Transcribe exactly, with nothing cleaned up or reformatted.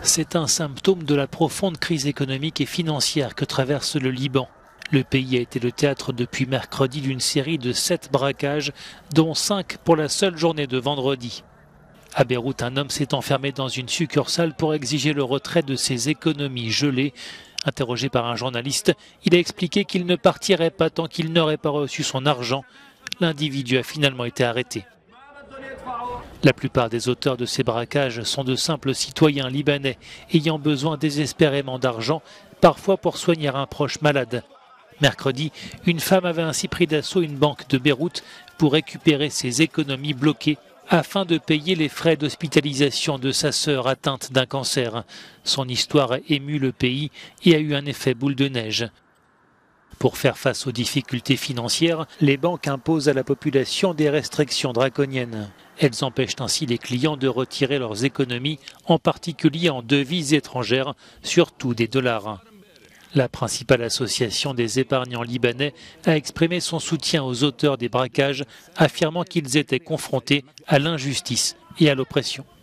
C'est un symptôme de la profonde crise économique et financière que traverse le Liban. Le pays a été le théâtre depuis mercredi d'une série de sept braquages, dont cinq pour la seule journée de vendredi. À Beyrouth, un homme s'est enfermé dans une succursale pour exiger le retrait de ses économies gelées. Interrogé par un journaliste, il a expliqué qu'il ne partirait pas tant qu'il n'aurait pas reçu son argent. L'individu a finalement été arrêté. La plupart des auteurs de ces braquages sont de simples citoyens libanais ayant besoin désespérément d'argent, parfois pour soigner un proche malade. Mercredi, une femme avait ainsi pris d'assaut une banque de Beyrouth pour récupérer ses économies bloquées afin de payer les frais d'hospitalisation de sa sœur atteinte d'un cancer. Son histoire a ému le pays et a eu un effet boule de neige. Pour faire face aux difficultés financières, les banques imposent à la population des restrictions draconiennes. Elles empêchent ainsi les clients de retirer leurs économies, en particulier en devises étrangères, surtout des dollars. La principale association des épargnants libanais a exprimé son soutien aux auteurs des braquages, affirmant qu'ils étaient confrontés à l'injustice et à l'oppression.